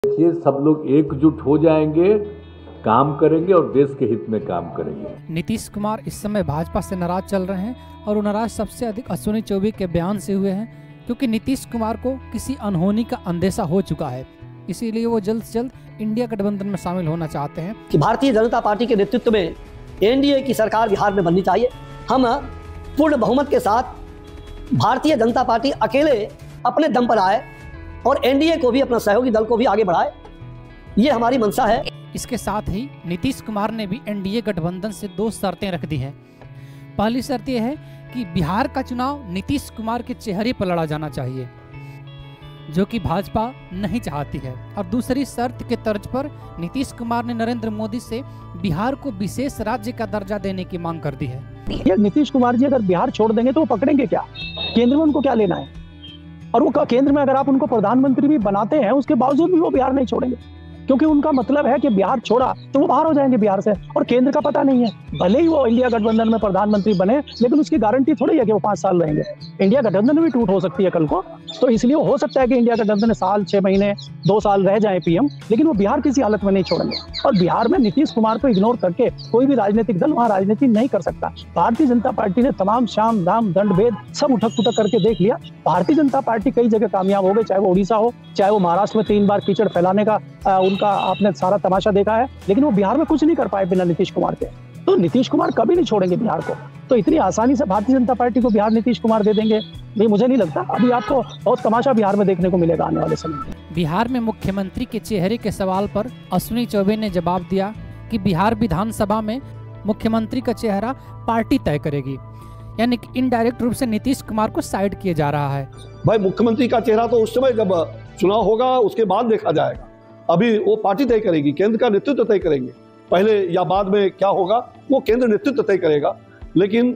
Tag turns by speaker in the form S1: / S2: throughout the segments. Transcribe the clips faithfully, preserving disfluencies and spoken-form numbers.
S1: देखिए, सब लोग एकजुट हो जाएंगे, काम करेंगे और देश के हित में काम करेंगे।
S2: नीतीश कुमार इस समय भाजपा से नाराज चल रहे हैं और वो नाराज सबसे अधिक अश्विनी चौबे के बयान से हुए हैं, क्योंकि नीतीश कुमार को किसी अनहोनी का अंदेशा हो चुका है। इसीलिए वो जल्द से जल्द इंडिया गठबंधन में शामिल होना चाहते हैं
S3: कि भारतीय जनता पार्टी के नेतृत्व में एनडीए की सरकार बिहार में बननी चाहिए। हम पूर्ण बहुमत के साथ भारतीय जनता पार्टी अकेले अपने दम पर आए और एनडीए को भी, अपना सहयोगी दल को भी आगे बढ़ाए, ये हमारी मंशा है।
S2: इसके साथ ही नीतीश कुमार ने भी एनडीए गठबंधन से दो शर्तें रख दी हैं। पहली शर्त यह है कि बिहार का चुनाव नीतीश कुमार के चेहरे पर लड़ा जाना चाहिए, जो कि भाजपा नहीं चाहती है। और दूसरी शर्त के तर्ज पर नीतीश कुमार ने नरेंद्र मोदी से बिहार को विशेष राज्य का दर्जा देने की मांग कर दी है।
S4: ये नीतीश कुमार जी अगर बिहार छोड़ देंगे तो वो पकड़ेंगे क्या? केंद्र में उनको क्या लेना है? और वो केंद्र में अगर आप उनको प्रधानमंत्री भी बनाते हैं, उसके बावजूद भी वो बिहार नहीं छोड़ेंगे, क्योंकि उनका मतलब है कि बिहार छोड़ा तो वो बाहर हो जाएंगे बिहार से, और केंद्र का पता नहीं है। भले ही वो इंडिया गठबंधन में प्रधानमंत्री बने, लेकिन उसकी गारंटी थोड़ी है कि वो पांच साल रहेंगे। इंडिया गठबंधन भी टूट हो सकती है कल को, तो इसलिए हो सकता है कि इंडिया गठबंधन में साल छह महीने दो साल रह जाए पीएम, लेकिन वो बिहार किसी हालत में नहीं छोड़ेंगे। और बिहार में नीतीश कुमार को इग्नोर करके कोई भी राजनीतिक दल वहाँ राजनीति नहीं कर सकता। भारतीय जनता पार्टी ने तमाम शाम दाम दंड भेद सब उठक पुटक करके देख लिया। भारतीय जनता पार्टी कई जगह कामयाब हो गई, चाहे वो उड़ीसा हो, चाहे वो महाराष्ट्र में तीन बार कीचड़ फैलाने का आ, उनका आपने सारा तमाशा देखा है, लेकिन वो बिहार में कुछ नहीं कर पाए बिना नीतीश कुमार के। तो नीतीश कुमार कभी नहीं छोड़ेंगे बिहार को। तो इतनी आसानी से भारतीय जनता पार्टी को बिहार नीतीश कुमार दे देंगे, नहीं, मुझे नहीं लगता। अभी आपको बहुत तमाशा बिहार में देखने को मिलेगा आने वाले समय में।
S2: बिहार में मुख्यमंत्री के चेहरे के सवाल पर अश्विनी चौबे ने जवाब दिया कि बिहार विधानसभा में मुख्यमंत्री का चेहरा पार्टी तय करेगी, यानी कि इनडायरेक्ट रूप से नीतीश कुमार को साइड किया जा रहा है।
S5: भाई, मुख्यमंत्री का चेहरा तो उस समय जब चुनाव होगा उसके बाद देखा जाएगा। अभी वो पार्टी तय करेगी, केंद्र का नेतृत्व तय करेंगे। पहले या बाद में क्या होगा वो केंद्र नेतृत्व तय करेगा, लेकिन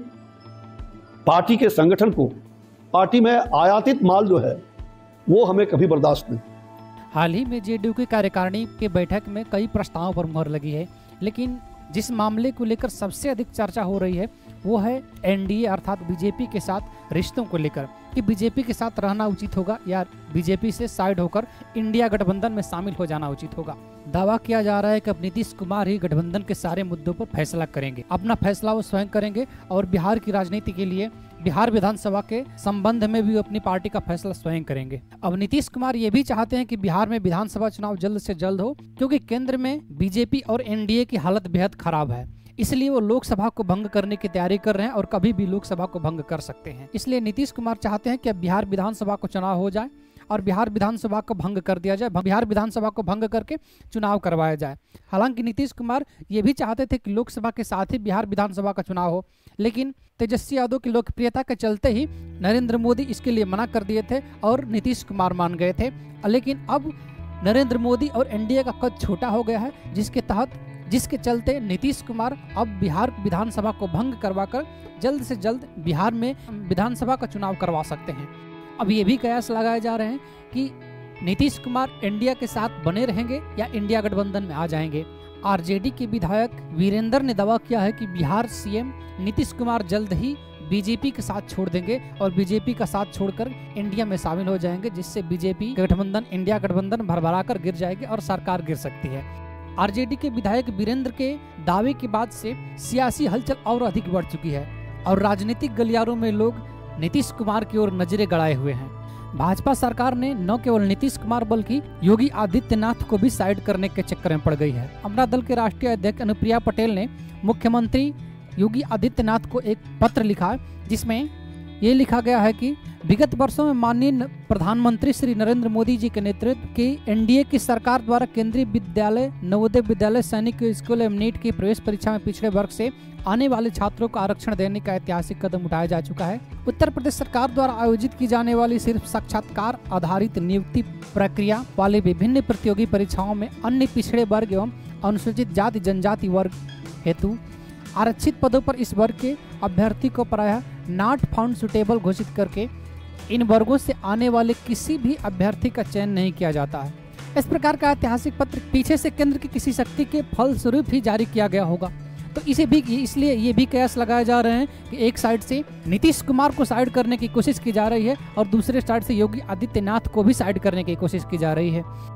S5: पार्टी के संगठन को, पार्टी में आयातित माल जो है वो हमें कभी बर्दाश्त नहीं।
S2: हाल ही में जेडीयू की कार्यकारिणी की बैठक में कई प्रस्तावों पर मुहर लगी है, लेकिन जिस मामले को लेकर सबसे अधिक चर्चा हो रही है वो है एनडीए अर्थात बीजेपी के साथ रिश्तों को लेकर, कि बीजेपी के साथ रहना उचित होगा या बीजेपी से साइड होकर इंडिया गठबंधन में शामिल हो जाना उचित होगा। दावा किया जा रहा है कि अब नीतीश कुमार ही गठबंधन के सारे मुद्दों पर फैसला करेंगे, अपना फैसला वो स्वयं करेंगे और बिहार की राजनीति के लिए, बिहार विधानसभा के संबंध में भी अपनी पार्टी का फैसला स्वयं करेंगे। अब नीतीश कुमार ये भी चाहते हैं कि बिहार में विधानसभा चुनाव जल्द से जल्द हो, क्योंकि केंद्र में बीजेपी और एनडीए की हालत बेहद खराब है। इसलिए वो लोकसभा को भंग करने की तैयारी कर रहे हैं और कभी भी लोकसभा को भंग कर सकते हैं। इसलिए नीतीश कुमार चाहते हैं कि अब बिहार विधानसभा को चुनाव हो जाए और बिहार विधानसभा को भंग कर दिया जाए, बिहार विधानसभा को भंग करके चुनाव करवाया जाए। हालांकि नीतीश कुमार ये भी चाहते थे कि लोकसभा के साथ ही बिहार विधानसभा का चुनाव हो, लेकिन तेजस्वी यादव की लोकप्रियता के चलते ही नरेंद्र मोदी इसके लिए मना कर दिए थे और नीतीश कुमार मान गए थे। लेकिन अब नरेंद्र मोदी और एनडीए का कद छोटा हो गया है, जिसके तहत जिसके चलते नीतीश कुमार अब बिहार विधानसभा को भंग करवाकर जल्द से जल्द बिहार में विधानसभा का चुनाव करवा सकते हैं। अब ये भी कयास लगाए जा रहे हैं कि नीतीश कुमार इंडिया के साथ बने रहेंगे या इंडिया गठबंधन में आ जाएंगे। आरजेडी के विधायक वीरेंद्र ने दावा किया है कि बिहार सीएम नीतीश कुमार जल्द ही बीजेपी के साथ छोड़ देंगे और बीजेपी का साथ छोड़कर इंडिया में शामिल हो जाएंगे, जिससे बीजेपी गठबंधन, इंडिया गठबंधन भरभरा कर गिर जाएगी और सरकार गिर सकती है। आरजेडी के विधायक वीरेंद्र के दावे के बाद से सियासी हलचल और अधिक बढ़ चुकी है और राजनीतिक गलियारों में लोग नीतीश कुमार की ओर नजरें गड़ाए हुए हैं। भाजपा सरकार ने न केवल नीतीश कुमार बल्कि योगी आदित्यनाथ को भी साइड करने के चक्कर में पड़ गई है। अपना दल के राष्ट्रीय अध्यक्ष अनुप्रिया पटेल ने मुख्यमंत्री योगी आदित्यनाथ को एक पत्र लिखा, जिसमें ये लिखा गया है कि विगत वर्षों में माननीय प्रधानमंत्री श्री नरेंद्र मोदी जी के नेतृत्व की एनडीए की सरकार द्वारा केंद्रीय विद्यालय, नवोदय विद्यालय, सैनिक स्कूल एवं नीट की प्रवेश परीक्षा में पिछड़े वर्ग से आने वाले छात्रों को आरक्षण देने का ऐतिहासिक कदम उठाया जा चुका है। उत्तर प्रदेश सरकार द्वारा आयोजित की जाने वाली सिर्फ साक्षात्कार आधारित नियुक्ति प्रक्रिया वाली विभिन्न प्रतियोगी परीक्षाओं में अन्य पिछड़े वर्ग एवं अनुसूचित जाति जनजाति वर्ग हेतु आरक्षित पदों पर इस वर्ग के अभ्यर्थी को प्रायः नॉट फाउंड सुटेबल घोषित करके इन वर्गों से आने वाले किसी भी अभ्यर्थी का चयन नहीं किया जाता है। इस प्रकार का ऐतिहासिक पत्र पीछे से केंद्र की किसी शक्ति के फलस्वरूप ही जारी किया गया होगा। तो इसे भी इसलिए ये भी कयास लगाए जा रहे हैं कि एक साइड से नीतीश कुमार को साइड करने की कोशिश की जा रही है और दूसरे साइड से योगी आदित्यनाथ को भी साइड करने की कोशिश की जा रही है।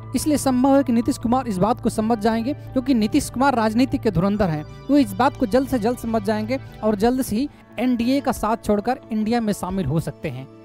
S2: इसलिए संभव है कि नीतीश कुमार इस बात को समझ जाएंगे, क्योंकि नीतीश कुमार राजनीति के धुरंधर हैं। वो इस बात को जल्द से जल्द समझ जाएंगे और जल्द से ही एनडीए का साथ छोड़कर इंडिया में शामिल हो सकते हैं।